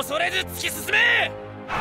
恐れず突き進め。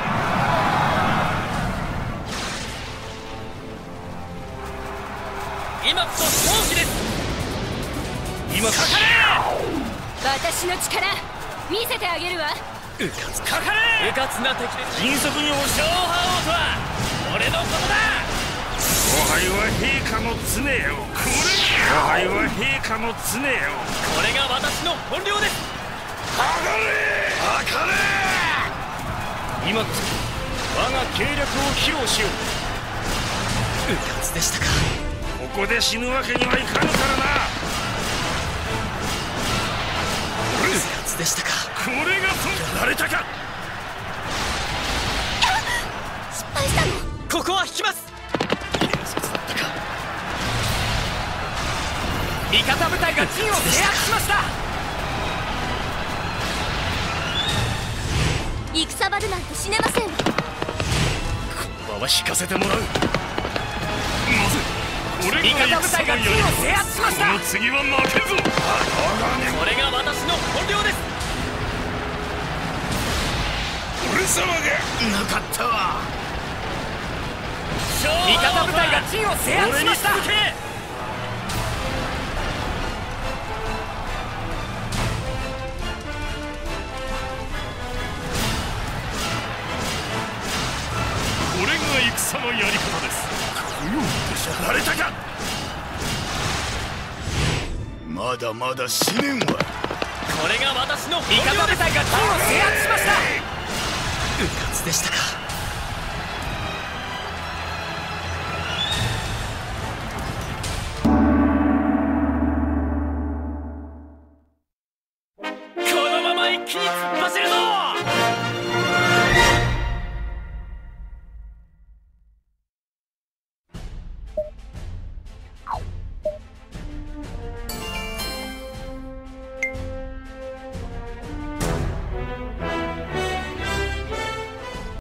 今こそ勝機です。今かかれ。 私の力見せてあげるわ。 うかつかかれ。うかつな敵で迅速に押し覇王とは俺のことだ。 おはよは陛下の常よ。おはよは陛下の常よ。 これが私の本領です。 かかれかかれ。 今こそ我が計略を披露しよう。うかつでしたか。 ここで死ぬわけにはいかぬからな。 うかつでしたか。 これがやられたか。 失敗したの。 ここは引きます。軽率だったか。味方部隊が陣を制圧しました。 戦場るなんて死ねませんわ。 この場は引かせてもらう。まず味方部隊が陣を制圧しました。 この次は負けんぞ。 これが私の本領です。 俺様がなかったわ。 味方部隊が陣を制圧しました。 これが戦のやり方です。やられたか。まだまだ死ねんわ。 これが私の味方部隊が陣を制圧しました。うかつでしたか。